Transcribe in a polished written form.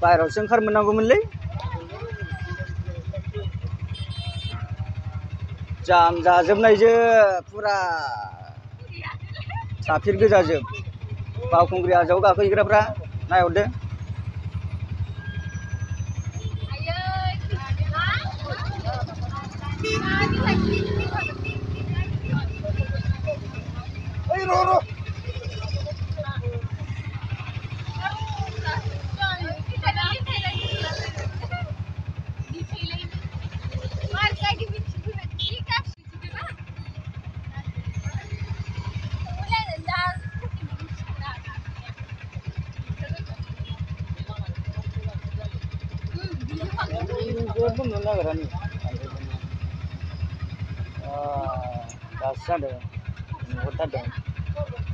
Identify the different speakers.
Speaker 1: बाहेरावसो ओंखारमोननांगौमोनलै जाम जाजोबनायजों फुरा साफिर गोजाजोब बावखुंग्रि हाजोआव गाखोहैग्राफ्रा नायहरदो जेबो नुनो नागिरा नै दासो जादों नुहरथारदों